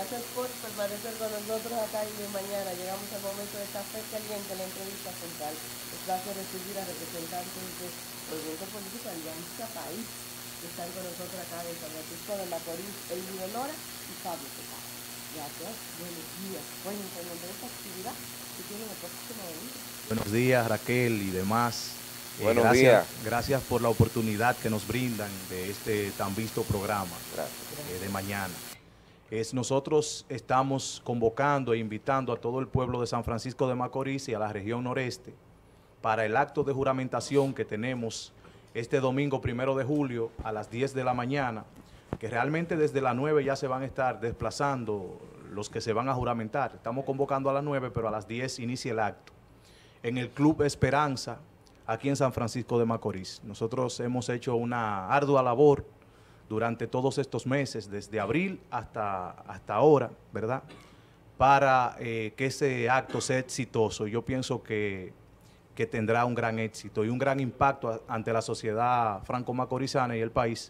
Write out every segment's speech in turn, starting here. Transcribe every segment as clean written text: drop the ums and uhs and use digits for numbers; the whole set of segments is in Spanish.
gracias por permanecer con nosotros acá y de mañana. Llegamos al momento de Café Caliente, la entrevista central. Es placer recibir a representantes del Movimiento Político Alianza País, que están con nosotros acá de San Francisco de Macorís, Elviro Lora y Pablo Tejada. Gracias, buenos días. Bueno, de esta actividad que tiene el próximo domingo. Buenos días, Raquel y demás. Buenos días. Gracias por la oportunidad que nos brindan de este tan visto programa de mañana. Nosotros estamos convocando e invitando a todo el pueblo de San Francisco de Macorís y a la región noreste para el acto de juramentación que tenemos este domingo 1 de julio a las 10 de la mañana, que realmente desde las 9 ya se van a estar desplazando los que se van a juramentar. Estamos convocando a las 9, pero a las 10 inicia el acto en el Club Esperanza, aquí en San Francisco de Macorís. Nosotros hemos hecho una ardua labor durante todos estos meses, desde abril hasta ahora, ¿verdad?, para que ese acto sea exitoso. Yo pienso que tendrá un gran éxito y un gran impacto ante la sociedad franco-macorizana y el país,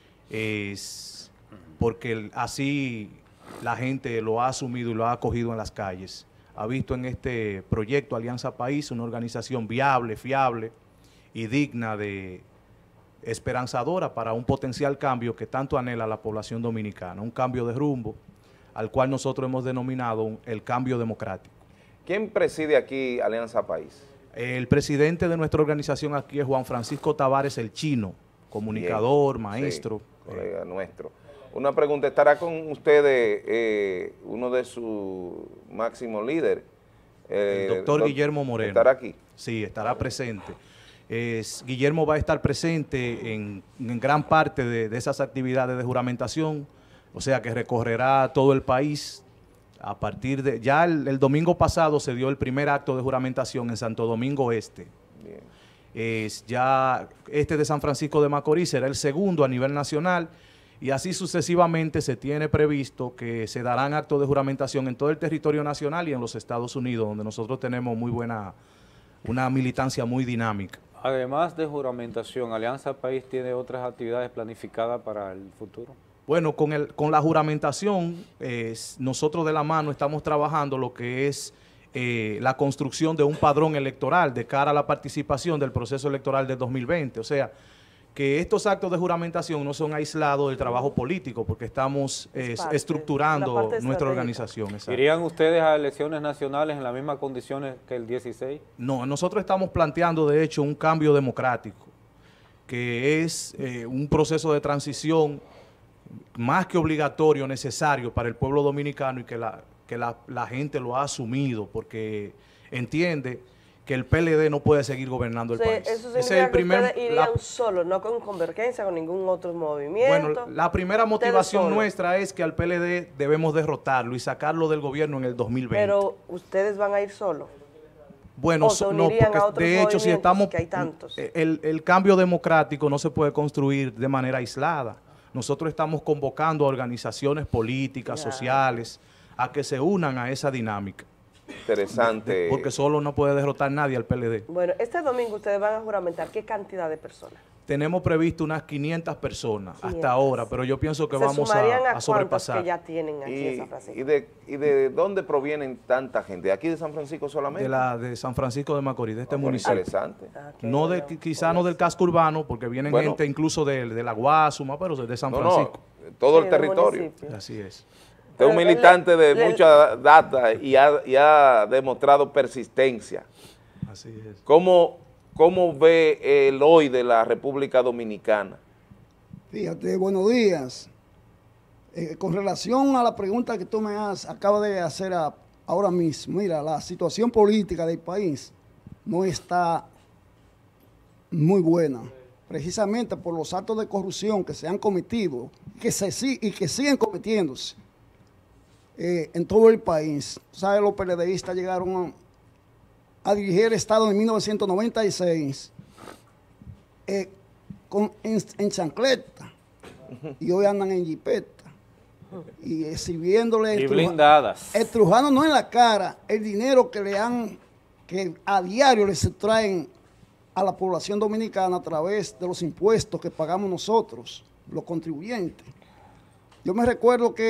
porque así la gente lo ha asumido y lo ha acogido en las calles. Ha visto en este proyecto Alianza País una organización viable, fiable y digna de esperanzadora para un potencial cambio que tanto anhela la población dominicana, un cambio de rumbo al cual nosotros hemos denominado el cambio democrático. ¿Quién preside aquí Alianza País? El presidente de nuestra organización aquí es Juan Francisco Tavares el Chino, comunicador, maestro. Sí, colega nuestro. Una pregunta, ¿estará con ustedes uno de sus máximos líderes? El doctor Guillermo Moreno. ¿Estará aquí? Sí, estará presente. Guillermo va a estar presente en gran parte de esas actividades de juramentación, o sea que recorrerá todo el país. A partir de, ya el domingo pasado se dio el primer acto de juramentación en Santo Domingo Este. Bien. Ya este de San Francisco de Macorís será el segundo a nivel nacional, y así sucesivamente se tiene previsto que se darán actos de juramentación en todo el territorio nacional y en los Estados Unidos, donde nosotros tenemos una militancia muy dinámica. Además de juramentación, ¿Alianza País tiene otras actividades planificadas para el futuro? Bueno, con la juramentación, nosotros de la mano estamos trabajando lo que es la construcción de un padrón electoral de cara a la participación del proceso electoral de 2020. O sea, que estos actos de juramentación no son aislados del trabajo político, porque estamos estructurando nuestra organización. Exacto. ¿Irían ustedes a elecciones nacionales en las mismas condiciones que el 16? No, nosotros estamos planteando de hecho un cambio democrático, que es un proceso de transición más que obligatorio, necesario para el pueblo dominicano, y que la gente lo ha asumido porque entiende que el PLD no puede seguir gobernando el país. Eso significa que ustedes irían solo, no con Convergencia, con ningún otro movimiento. Bueno, la primera motivación nuestra es que al PLD debemos derrotarlo y sacarlo del gobierno en el 2020. Pero ustedes van a ir solos. Bueno, no, porque de hecho si estamos, que hay tantos. El cambio democrático no se puede construir de manera aislada. Nosotros estamos convocando a organizaciones políticas, sociales, a que se unan a esa dinámica. Interesante. Porque solo no puede derrotar nadie al PLD. Bueno, este domingo ustedes van a juramentar, ¿qué cantidad de personas? Tenemos previsto unas 500 personas hasta ahora, pero yo pienso que vamos a sobrepasar. Que ya tienen aquí en San Francisco? ¿Y de dónde provienen tanta gente? ¿Aquí de San Francisco solamente? De San Francisco de Macorís, de este municipio. Interesante. No quizá no del casco urbano, porque vienen gente incluso de la Guasuma, pero de San Francisco. No, todo el territorio. Así es. Es un militante de mucha data y ha demostrado persistencia. Así es. ¿Cómo ve el hoy de la República Dominicana? Fíjate, buenos días. Con relación a la pregunta que tú acabas de hacer ahora mismo, mira, la situación política del país no está muy buena, precisamente por los actos de corrupción que se han cometido y que siguen cometiéndose en todo el país. ¿Sabes? Los PLDistas llegaron a dirigir el Estado en 1996 en chancleta, y hoy andan en jipeta y exhibiéndole y blindadas, estrujándonos en la cara el dinero que a diario les traen a la población dominicana a través de los impuestos que pagamos nosotros, los contribuyentes. Yo me recuerdo que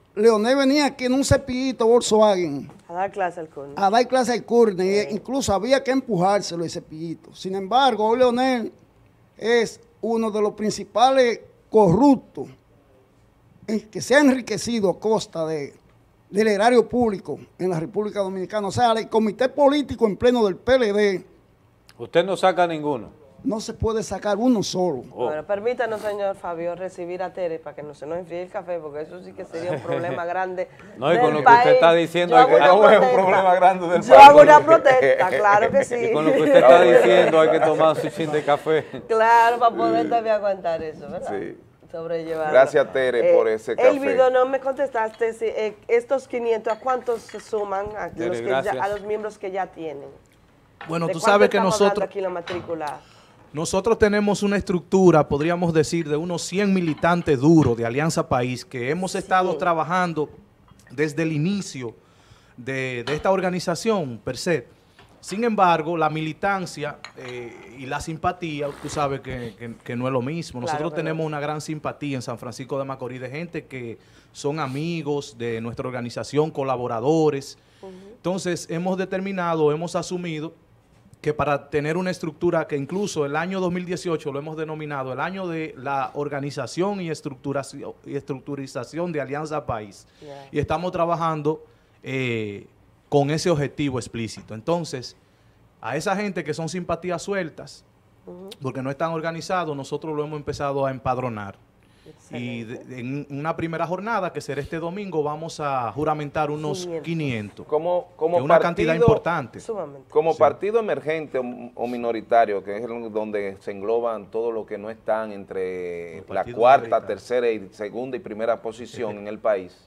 Leonel venía aquí en un cepillito Volkswagen A dar clase al CURNE. a dar clase al CURNE, incluso había que empujárselo ese cepillito. Sin embargo, hoy Leonel es uno de los principales corruptos que se ha enriquecido a costa del erario público en la República Dominicana. O sea, el comité político en pleno del PLD Usted no saca ninguno. no se puede sacar uno solo. Bueno, permítanos, señor Fabio, recibir a Tere para que no se nos enfríe el café, porque eso sí que sería un problema grande. No, y del con lo que país. usted está diciendo, Yo hay que- hago una No es un protesta. problema grande del Yo país. hago una protesta, claro que sí. Y con lo que usted está diciendo hay que tomar su chin de café. Claro, para poder también aguantar eso, ¿verdad? Sí. Sobrellevarlo. Gracias, Tere, por ese café. Elvido, no me contestaste si estos 500, ¿a cuántos se suman a Tere, los, que gracias. a los miembros que ya tienen? Bueno, ¿De tú cuánto sabes que estamos hablando nosotros... aquí la matrícula? Nosotros tenemos una estructura, podríamos decir, de unos 100 militantes duros de Alianza País que hemos estado trabajando desde el inicio de esta organización per se. Sin embargo, la militancia y la simpatía, tú sabes que no es lo mismo. Claro Nosotros que tenemos no. una gran simpatía en San Francisco de Macorís de gente que son amigos de nuestra organización, colaboradores. Entonces, hemos determinado, hemos asumido que para tener una estructura que incluso el año 2018 lo hemos denominado el año de la organización y estructurización de Alianza País. Yeah. Y estamos trabajando con ese objetivo explícito. Entonces, a esa gente que son simpatías sueltas, porque no están organizados, nosotros lo hemos empezado a empadronar. Y en una primera jornada, que será este domingo, vamos a juramentar unos 500. Como que es una cantidad importante. Sumamente. Como partido emergente o minoritario, que es donde se engloban todo lo que no están entre Como la partido cuarta, minoritario. tercera y segunda y primera posición en el país,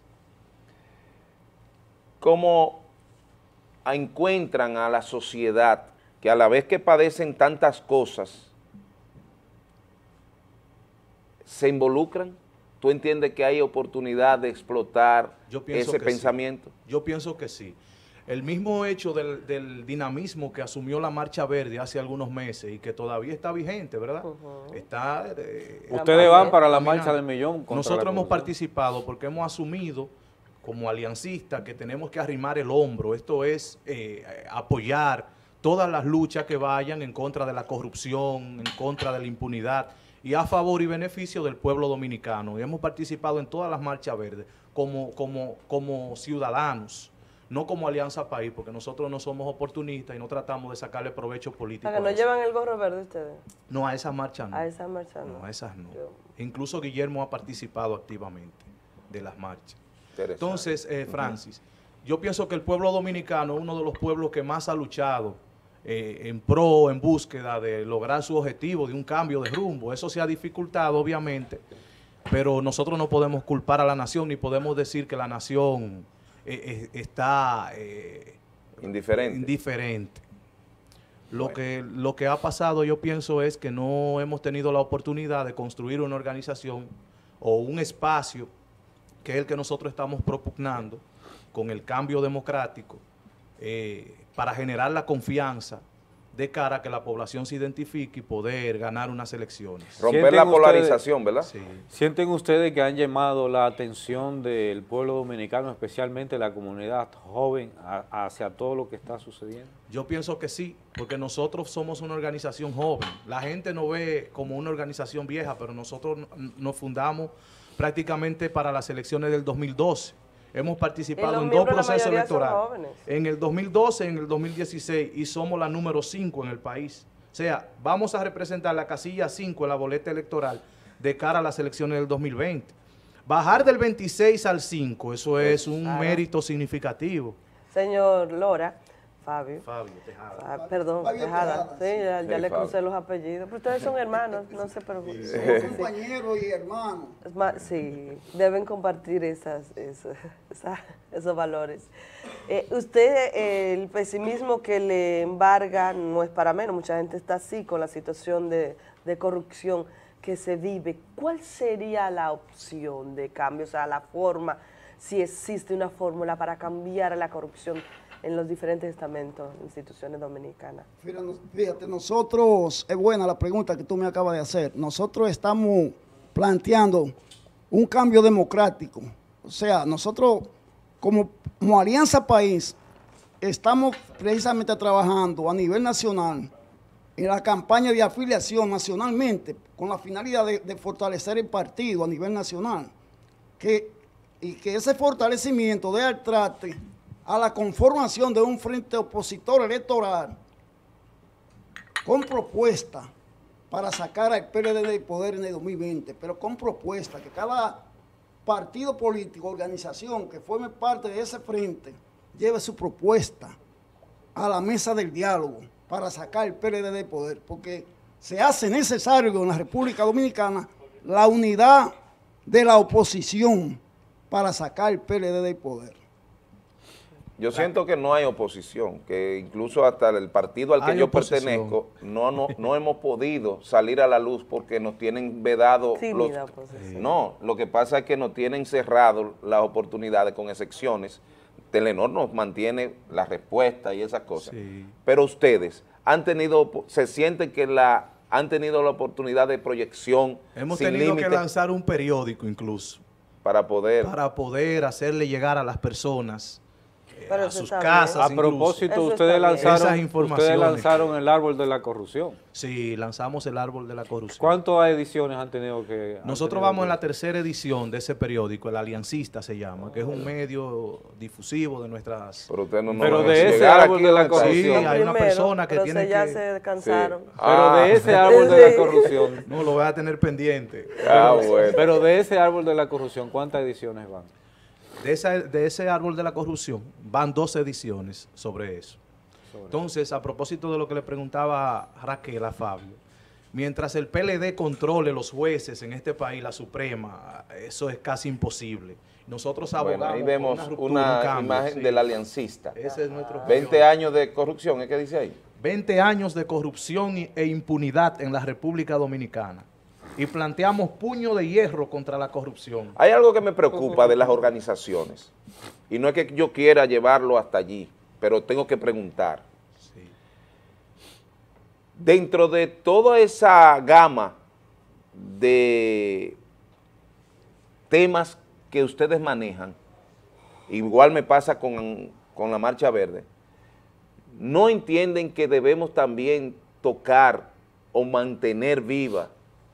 ¿cómo encuentran a la sociedad que a la vez que padecen tantas cosas, se involucran? ¿Tú entiendes que hay oportunidad de explotar Yo pienso ese que pensamiento? sí. Yo pienso que sí. El mismo hecho del dinamismo que asumió la Marcha Verde hace algunos meses y que todavía está vigente, ¿verdad? Está... Ustedes van para la caminando. marcha del millón. contra Nosotros la hemos corrupción. participado porque hemos asumido como aliancistas que tenemos que arrimar el hombro. Esto es apoyar todas las luchas que vayan en contra de la corrupción, en contra de la impunidad y a favor y beneficio del pueblo dominicano. Y hemos participado en todas las marchas verdes como ciudadanos, no como Alianza País, porque nosotros no somos oportunistas y no tratamos de sacarle provecho político. Para que no a eso. llevan el gorro verde ustedes. No, a esas marchas no. A esa marcha no. No, a esas no. Yo- Incluso Guillermo ha participado activamente de las marchas. Interesante. Entonces, Francis, yo pienso que el pueblo dominicano es uno de los pueblos que más ha luchado en búsqueda de lograr su objetivo de un cambio de rumbo. Eso se ha dificultado, obviamente, pero nosotros no podemos culpar a la nación ni podemos decir que la nación está indiferente. Lo que ha pasado, yo pienso, es que no hemos tenido la oportunidad de construir una organización o un espacio que es el que nosotros estamos propugnando con el cambio democrático para generar la confianza de cara a que la población se identifique y poder ganar unas elecciones. Romper ¿Sienten la ustedes- polarización, ¿verdad? Sí. ¿Sienten ustedes que han llamado la atención del pueblo dominicano, especialmente la comunidad joven, hacia todo lo que está sucediendo? Yo pienso que sí, porque nosotros somos una organización joven. La gente nos ve como una organización vieja, pero nosotros nos fundamos prácticamente para las elecciones del 2012. Hemos participado los en dos miembros, la procesos mayoría son electorales. jóvenes. En el 2012, en el 2016, y somos la número 5 en el país. O sea, vamos a representar la casilla 5 en la boleta electoral de cara a las elecciones del 2020. Bajar del 26 al 5, eso es un mérito significativo. Señor Lora, Fabio. Fabio Tejada. Perdón, Fabio Tejada. Tejada, Sí, ya Sí, le Fabio. crucé los apellidos. Pero ustedes son hermanos, no se preocupen. Somos compañeros y hermanos. Es más, sí, deben compartir esos valores. Usted, el pesimismo que le embarga no es para menos. Mucha gente está así con la situación de corrupción que se vive. ¿Cuál sería la opción de cambio? O sea, la forma, si existe una fórmula para cambiar la corrupción en los diferentes estamentos, instituciones dominicanas. Fíjate, nosotros, es buena la pregunta que tú me acabas de hacer, nosotros estamos planteando un cambio democrático o sea, nosotros como Alianza País estamos precisamente trabajando a nivel nacional en la campaña de afiliación nacionalmente con la finalidad de fortalecer el partido a nivel nacional, y que ese fortalecimiento dé al traste a la conformación de un frente opositor electoral con propuesta para sacar al PLD del poder en el 2020, pero con propuesta que cada partido político, organización que forme parte de ese frente, lleve su propuesta a la mesa del diálogo para sacar el PLD del poder, porque se hace necesario en la República Dominicana la unidad de la oposición para sacar el PLD del poder. Yo siento que no hay oposición, que incluso hasta el partido al que yo pertenezco no hemos podido salir a la luz porque nos tienen vedado. No, lo que pasa es que nos tienen cerrado las oportunidades con excepciones. Telenor nos mantiene la respuesta y esas cosas. Sí. Pero ustedes se sienten que han tenido la oportunidad de proyección. Hemos tenido que lanzar un periódico incluso. Para poder hacerle llegar a las personas a sus casas. A propósito, ustedes lanzaron el árbol de la corrupción. Sí, lanzamos el árbol de la corrupción. ¿Cuántas ediciones han tenido que...? Nosotros vamos en la tercera edición de ese periódico, el Aliancista se llama, que es un medio difusivo de nuestras... Pero de ese árbol de la corrupción... Sí, hay una persona que tiene ya se cansaron. Sí. Pero de ese árbol de la corrupción... No, lo voy a tener pendiente. Bueno. Pero de ese árbol de la corrupción, ¿cuántas ediciones van? De ese árbol de la corrupción van 2 ediciones sobre eso. Entonces, a propósito de lo que le preguntaba Raquel a Fabio, mientras el PLD controle los jueces en este país, la Suprema, eso es casi imposible. Nosotros abogamos ahí vemos una imagen del aliancista. Ese es nuestro 20 años de corrupción, ¿es que dice ahí? 20 años de corrupción e impunidad en la República Dominicana. Y planteamos puño de hierro contra la corrupción. Hay algo que me preocupa de las organizaciones, y no es que yo quiera llevarlo hasta allí, pero tengo que preguntar. Sí. Dentro de toda esa gama de temas que ustedes manejan, igual me pasa con la Marcha Verde, ¿no entienden que debemos también tocar o mantener viva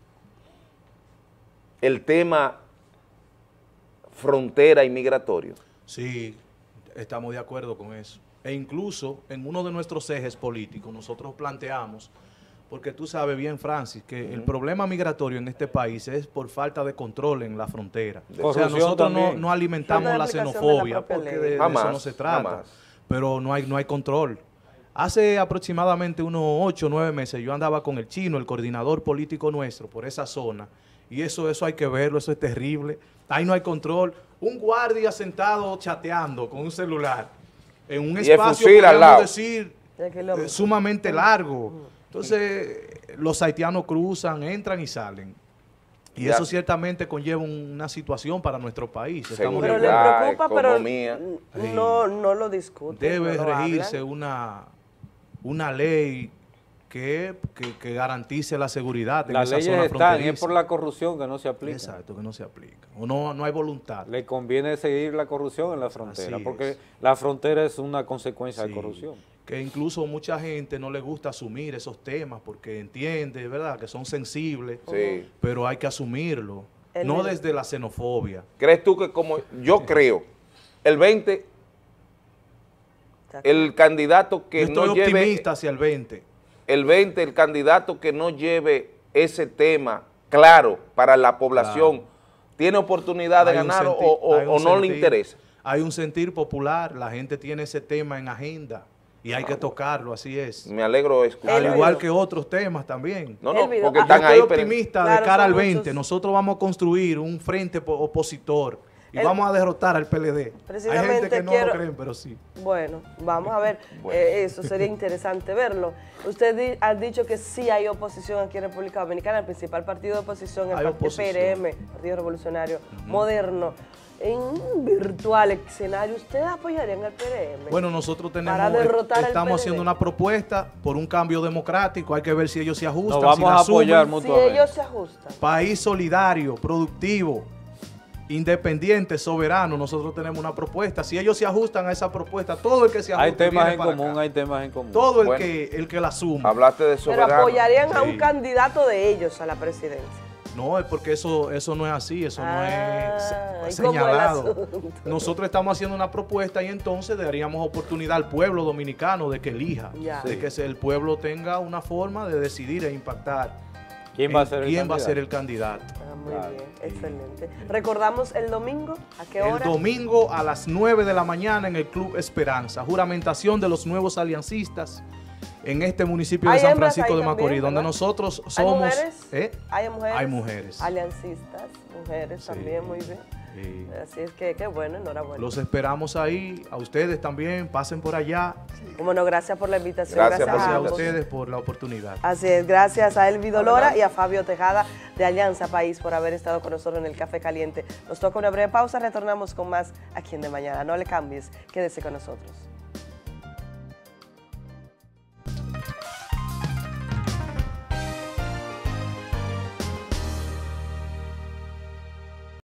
el tema frontera y migratorio? Sí, estamos de acuerdo con eso. E incluso en uno de nuestros ejes políticos nosotros planteamos, porque tú sabes bien, Francis, que el problema migratorio en este país es por falta de control en la frontera. O sea, nosotros no alimentamos la xenofobia, porque de eso no se trata, pero no hay control. Hace aproximadamente unos 8 o 9 meses yo andaba con el Chino, el coordinador político nuestro, por esa zona, y eso hay que verlo, eso es terrible. Ahí no hay control. Un guardia sentado chateando con un celular en un espacio, podríamos decir, sumamente largo. Entonces, los haitianos cruzan, entran y salen. Y eso ciertamente conlleva una situación para nuestro país. Pero le preocupa, pero no lo discute. Debe regirse una ley que garantice la seguridad en esa zona fronteriza. Las leyes están, es por la corrupción que no se aplica. Exacto, que no se aplica. O no hay voluntad. Le conviene seguir la corrupción en la frontera, porque la frontera es una consecuencia de corrupción. Que incluso mucha gente no le gusta asumir esos temas porque entiende, ¿verdad?, que son sensibles, pero hay que asumirlo, no desde la xenofobia. ¿Crees tú que como yo creo, el 20, el candidato que no lleve... Yo estoy optimista hacia el 20. El 20, el candidato que no lleve ese tema claro para la población, ¿tiene oportunidad de ganar o no le interesa? Hay un sentir popular, la gente tiene ese tema en agenda y hay que tocarlo, así es. Me alegro de escuchar. Al igual que otros temas también. No, porque están ahí. Yo estoy optimista de cara al 20. Nosotros vamos a construir un frente opositor y vamos a derrotar al PLD. Hay gente que no lo creen, pero sí. Bueno, vamos a ver. Eso sería interesante verlo. Usted ha dicho que sí hay oposición aquí en República Dominicana. El principal partido de oposición, el PRM, Partido Revolucionario Moderno. En un virtual escenario, ¿ustedes apoyarían al PRM? Bueno, nosotros estamos haciendo una propuesta por un cambio democrático. Hay que ver si ellos se ajustan. Nos vamos a apoyar mutuamente. Si ellos se ajustan. País solidario, productivo. independiente, soberano, nosotros tenemos una propuesta. Si ellos se ajustan a esa propuesta, todo el que se ajuste hay temas en común, acá. hay temas en común. Todo Bueno, el que la suma. Hablaste de soberano. Pero apoyarían a Sí. un candidato de ellos a la presidencia. No, es porque eso no es así, eso no es ¿y cómo el señalado. asunto? Nosotros estamos haciendo una propuesta y entonces daríamos oportunidad al pueblo dominicano de que elija, Ya. de que el pueblo tenga una forma de decidir e impactar ¿Quién va a ser el quién va a candidato? ser el candidato. Muy Claro. bien, excelente. Recordamos el domingo, ¿a qué hora? El domingo a las 9 de la mañana en el Club Esperanza, juramentación de los nuevos aliancistas en este municipio de Hay San hembras Francisco ahí de Macorís, también, donde ¿verdad? nosotros ¿Hay somos... mujeres? ¿Hay mujeres? Hay mujeres. Aliancistas, mujeres Sí. también, muy bien. Sí. Así es que qué bueno, enhorabuena. Los esperamos ahí, a ustedes también, pasen por allá. Como no, gracias por la invitación. Gracias por la Gracias a ambos. ustedes por la oportunidad. Así es, gracias a Elvi Dolora y a Fabio Tejada de Alianza País por haber estado con nosotros en el Café Caliente. Nos toca una breve pausa, retornamos con más aquí en De Mañana. No le cambies, quédese con nosotros.